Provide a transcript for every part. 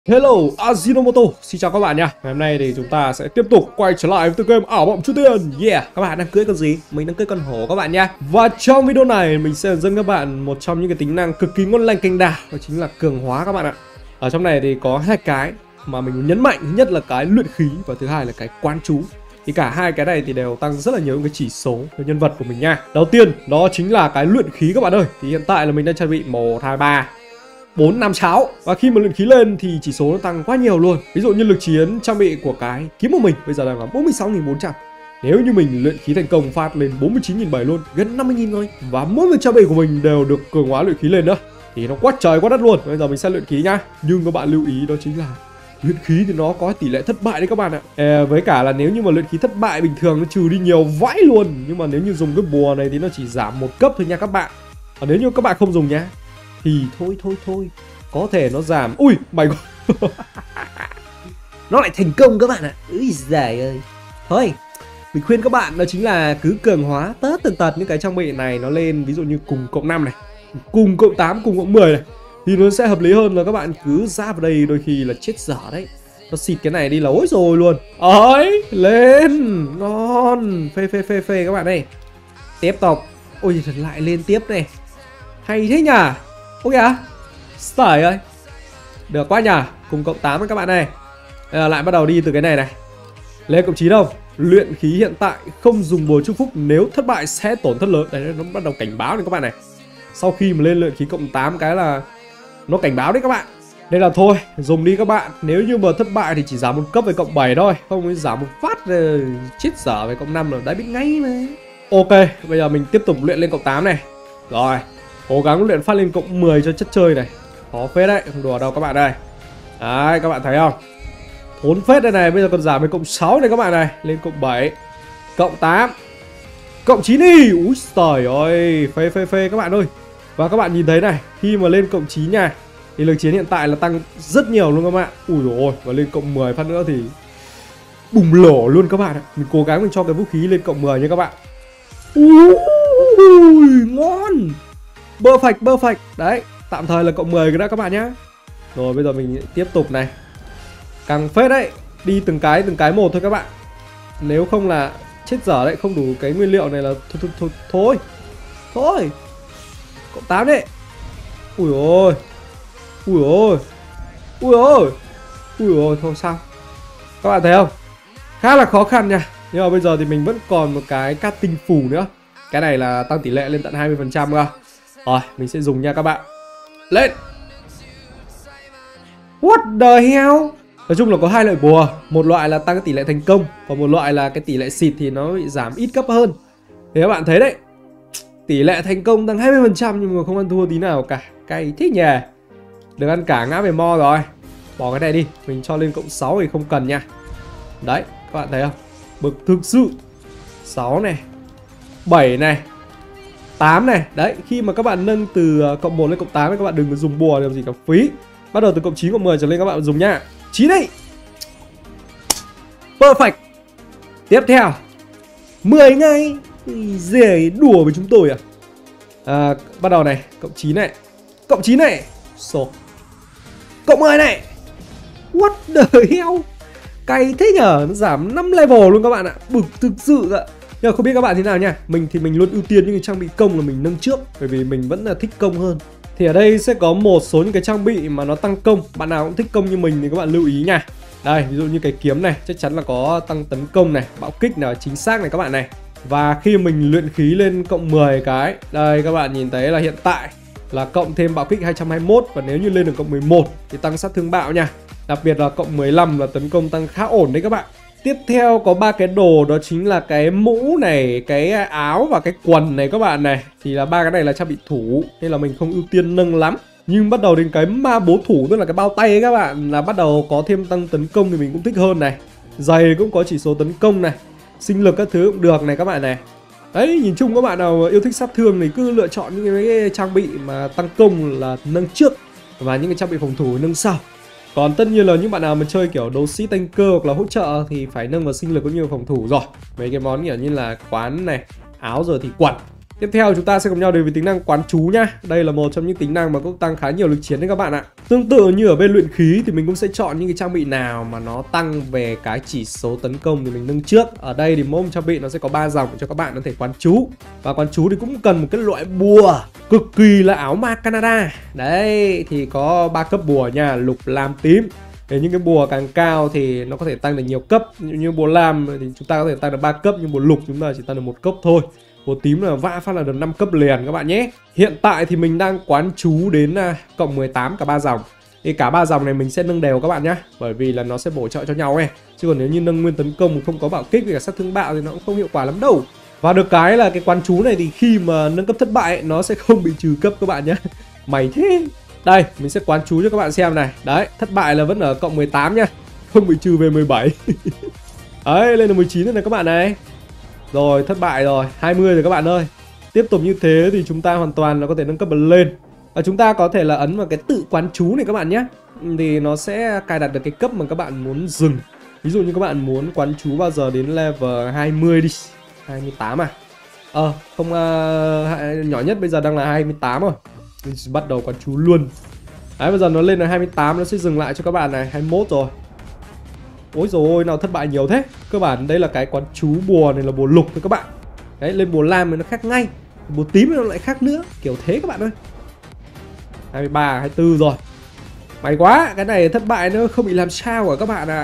Hello, Ajinomoto, xin chào các bạn nha. Ngày hôm nay thì chúng ta sẽ tiếp tục quay trở lại với tựa game ảo mộng trừ tiền. Yeah, các bạn đang cưỡi con gì? Mình đang cưỡi con hổ các bạn nha. Và trong video này mình sẽ dẫn các bạn một trong những cái tính năng cực kỳ ngon lành cành đào, đó chính là cường hóa các bạn ạ. Ở trong này thì có hai cái mà mình muốn nhấn mạnh, thứ nhất là cái luyện khí và thứ hai là cái quán chú. Thì cả hai cái này thì đều tăng rất là nhiều những cái chỉ số cho nhân vật của mình nha. Đầu tiên đó chính là cái luyện khí các bạn ơi. Thì hiện tại là mình đang trang bị 1, 2, 3 4, 5, 6. Và khi mà luyện khí lên thì chỉ số nó tăng quá nhiều luôn. Ví dụ như lực chiến trang bị của cái kiếm của mình bây giờ đang là 46.400. Nếu như mình luyện khí thành công phát lên 49.700 luôn, gần 50.000 rồi. Và mỗi một trang bị của mình đều được cường hóa luyện khí lên nữa. Thì nó quá trời quá đất luôn. Bây giờ mình sẽ luyện khí nhá. Nhưng các bạn lưu ý đó chính là luyện khí thì nó có tỷ lệ thất bại đấy các bạn ạ. Với cả là nếu như mà luyện khí thất bại bình thường nó trừ đi nhiều vãi luôn. Nhưng mà nếu như dùng cái bùa này thì nó chỉ giảm một cấp thôi nha các bạn. Và nếu như các bạn không dùng nhá thì thôi có thể nó giảm. Ui mày nó lại thành công các bạn ạ. Úi giời ơi. Thôi mình khuyên các bạn đó chính là cứ cường hóa tất tần tật những cái trang bị này nó lên. Ví dụ như cùng cộng 5 này, cùng cộng 8, cùng cộng 10 này, thì nó sẽ hợp lý hơn là các bạn cứ ra vào đây đôi khi là chết dở đấy. Nó xịt cái này đi là ối rồi luôn. Ấy lên ngon. Phê các bạn ơi. Tiếp tục. Ôi thật lại lên tiếp này. Hay thế nhỉ. Ok à? Trời ơi. Được quá nhỉ. Cùng cộng 8 với các bạn này. Lại bắt đầu đi từ cái này này. Lên cộng 9 không? Luyện khí hiện tại không dùng bùa chúc phúc, nếu thất bại sẽ tổn thất lớn. Đấy, nó bắt đầu cảnh báo này các bạn này. Sau khi mà lên luyện khí cộng 8 cái là nó cảnh báo đấy các bạn. Nên là thôi dùng đi các bạn. Nếu như mà thất bại thì chỉ giảm một cấp về cộng 7 thôi. Không thì giảm một phát rồi chết dở về cộng 5 là đã biết ngay mà. Ok, bây giờ mình tiếp tục luyện lên cộng 8 này. Rồi, cố gắng luyện phát lên cộng 10 cho chất chơi này. Khó phết đấy, không đùa đâu các bạn ơi. Đấy, các bạn thấy không? Thốn phết đây này, bây giờ còn giảm về cộng 6 này các bạn này. Lên cộng 7, cộng 8, cộng 9 đi. Úi trời ơi, phê các bạn ơi. Và các bạn nhìn thấy này, khi mà lên cộng 9 nha, thì lực chiến hiện tại là tăng rất nhiều luôn các bạn. Ui dồi ôi, và lên cộng 10 phát nữa thì bùng lổ luôn các bạn ạ. Mình cố gắng mình cho cái vũ khí lên cộng 10 nha các bạn. Ui, ngon. Perfect. Đấy, tạm thời là cộng 10 cái đã các bạn nhá. Rồi bây giờ mình tiếp tục này. Càng phết đấy. Đi từng cái một thôi các bạn. Nếu không là chết dở đấy. Không đủ cái nguyên liệu này là thôi. Cộng 8 đấy. Ui ôi thôi sao. Các bạn thấy không? Khá là khó khăn nha. Nhưng mà bây giờ thì mình vẫn còn một cái cát tinh phù nữa. Cái này là tăng tỷ lệ lên tận 20% cơ. Rồi mình sẽ dùng nha các bạn. Lên. What the hell. Nói chung là có hai loại bùa. Một loại là tăng cái tỷ lệ thành công, còn một loại là cái tỷ lệ xịt thì nó bị giảm ít cấp hơn. Thì các bạn thấy đấy, tỷ lệ thành công tăng 20% nhưng mà không ăn thua tí nào cả. Cay thế nhỉ. Được ăn cả ngã về mo rồi. Bỏ cái này đi. Mình cho lên cộng 6 thì không cần nha. Đấy các bạn thấy không. Bực thực sự. 6 này, 7 này, 8 này. Đấy, khi mà các bạn nâng từ cộng 1 lên cộng 8 thì các bạn đừng có dùng bùa làm gì cả phí. Bắt đầu từ cộng 9, cộng 10 trở lên các bạn dùng nha. 9 đi. Perfect. Tiếp theo 10 ngay. Dễ đùa với chúng tôi à. Bắt đầu này, cộng 9 này, cộng 9 này, số cộng 10 này. What the hell. Cay thế nhở. Nó giảm 5 level luôn các bạn ạ. Bực thực sự ạ. Nhưng mà không biết các bạn thế nào nha. Mình thì mình luôn ưu tiên những cái trang bị công là mình nâng trước, bởi vì mình vẫn là thích công hơn. Thì ở đây sẽ có một số những cái trang bị mà nó tăng công. Bạn nào cũng thích công như mình thì các bạn lưu ý nha. Đây, ví dụ như cái kiếm này chắc chắn là có tăng tấn công này, bạo kích nào chính xác này các bạn này. Và khi mình luyện khí lên cộng 10 cái, đây các bạn nhìn thấy là hiện tại là cộng thêm bạo kích 221. Và nếu như lên được cộng 11 thì tăng sát thương bạo nha. Đặc biệt là cộng 15 là tấn công tăng khá ổn đấy các bạn. Tiếp theo có 3 cái đồ, đó chính là cái mũ này, cái áo và cái quần này các bạn này. Thì là 3 cái này là trang bị thủ nên là mình không ưu tiên nâng lắm. Nhưng bắt đầu đến cái ma bố thủ, tức là cái bao tay ấy các bạn, là bắt đầu có thêm tăng tấn công thì mình cũng thích hơn này. Giày cũng có chỉ số tấn công này, sinh lực các thứ cũng được này các bạn này. Đấy, nhìn chung các bạn nào yêu thích sát thương thì cứ lựa chọn những cái trang bị mà tăng công là nâng trước, và những cái trang bị phòng thủ nâng sau. Còn tất nhiên là những bạn nào mà chơi kiểu đấu sĩ tanker hoặc là hỗ trợ thì phải nâng vào sinh lực cũng như phòng thủ rồi. Mấy cái món kiểu như là quán này, áo rồi thì quần. Tiếp theo chúng ta sẽ cùng nhau đến với tính năng quán chú nhá. Đây là một trong những tính năng mà cũng tăng khá nhiều lực chiến đấy các bạn ạ. Tương tự như ở bên luyện khí thì mình cũng sẽ chọn những cái trang bị nào mà nó tăng về cái chỉ số tấn công thì mình nâng trước. Ở đây thì mỗi một trang bị nó sẽ có 3 dòng cho các bạn có thể quán chú. Và quán chú thì cũng cần một cái loại bùa cực kỳ là áo ma Canada. Đấy thì có 3 cấp bùa nha, lục, lam, tím. Để những cái bùa càng cao thì nó có thể tăng được nhiều cấp. Như bùa lam thì chúng ta có thể tăng được 3 cấp, nhưng bùa lục chúng ta chỉ tăng được 1 cấp thôi. Bùa tím là vã phát là được 5 cấp liền các bạn nhé. Hiện tại thì mình đang quán chú đến cộng 18 cả 3 dòng. Thì cả 3 dòng này mình sẽ nâng đều các bạn nhé, bởi vì là nó sẽ bổ trợ cho nhau ấy. Chứ còn nếu như nâng nguyên tấn công không có bạo kích với cả sát thương bạo thì nó cũng không hiệu quả lắm đâu. Và được cái là cái quán chú này thì khi mà nâng cấp thất bại ấy, nó sẽ không bị trừ cấp các bạn nhé. Mày thế. Đây mình sẽ quán chú cho các bạn xem này. Đấy, thất bại là vẫn ở cộng 18 nhá, không bị trừ về 17. Đấy, lên là 19 rồi này các bạn này. Rồi, thất bại rồi, 20 rồi các bạn ơi. Tiếp tục như thế thì chúng ta hoàn toàn là có thể nâng cấp bật lên. Và chúng ta có thể là ấn vào cái tự quán chú này các bạn nhé. Thì nó sẽ cài đặt được cái cấp mà các bạn muốn dừng. Ví dụ như các bạn muốn quán chú bao giờ đến level 20 đi. 28 à? Không, nhỏ nhất bây giờ đang là 28 rồi. Mình bắt đầu quán chú luôn. Đấy, bây giờ nó lên là 28, nó sẽ dừng lại cho các bạn này, 21 rồi. Ôi dồi ôi, nào thất bại nhiều thế. Cơ bản đây là cái quán chú bùa này là bùa lục thôi các bạn. Đấy, lên bùa lam thì nó khác ngay, bùa tím nó lại khác nữa, kiểu thế các bạn ơi. 23, 24 rồi. May quá, cái này thất bại nó không bị làm sao cả các bạn ạ.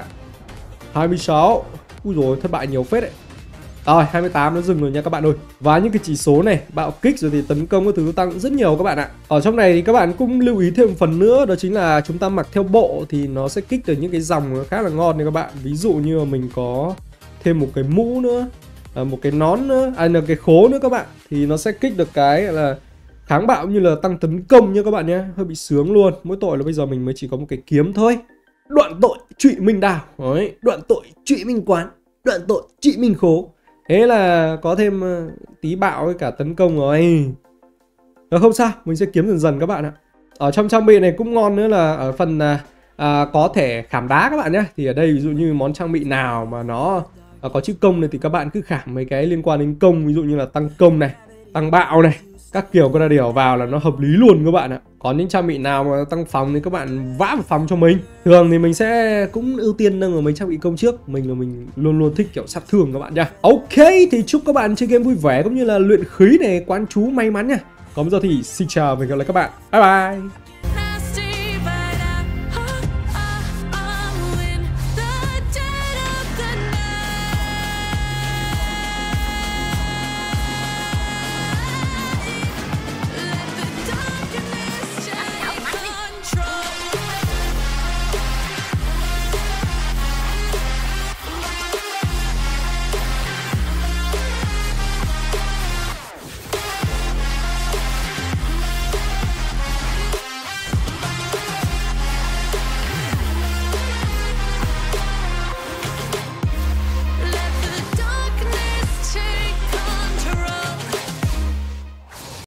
26. Ui dồi, thất bại nhiều phết đấy. Rồi, 28 nó dừng rồi nha các bạn ơi. Và những cái chỉ số này, bạo kích rồi thì tấn công các thứ tăng rất nhiều các bạn ạ. Ở trong này thì các bạn cũng lưu ý thêm một phần nữa, đó chính là chúng ta mặc theo bộ thì nó sẽ kích được những cái dòng khá là ngon này các bạn. Ví dụ như là mình có thêm một cái mũ nữa, một cái nón nữa, là cái khố nữa các bạn. Thì nó sẽ kích được cái là kháng bạo như là tăng tấn công nha các bạn nhé. Hơi bị sướng luôn. Mỗi tội là bây giờ mình mới chỉ có một cái kiếm thôi. Đoạn tội trụy minh đào. Đấy, đoạn tội trụy minh quán, đoạn tội trụy minh khố. Thế là có thêm tí bạo với cả tấn công rồi. Được, không sao, mình sẽ kiếm dần dần các bạn ạ. Ở trong trang bị này cũng ngon nữa là ở phần có thể khảm đá các bạn nhé. Thì ở đây ví dụ như món trang bị nào mà nó có chữ công này thì các bạn cứ khảm mấy cái liên quan đến công. Ví dụ như là tăng công này, tăng bạo này, các kiểu con điều vào là nó hợp lý luôn các bạn ạ. Còn những trang bị nào mà tăng phòng thì các bạn vã vào phòng cho mình. Thường thì mình sẽ cũng ưu tiên nâng ở mấy trang bị công trước. Mình luôn luôn thích kiểu sát thương các bạn nha. Ok, thì chúc các bạn chơi game vui vẻ cũng như là luyện khí này quán chú may mắn nha. Còn bây giờ thì xin chào và hẹn gặp lại các bạn. Bye bye.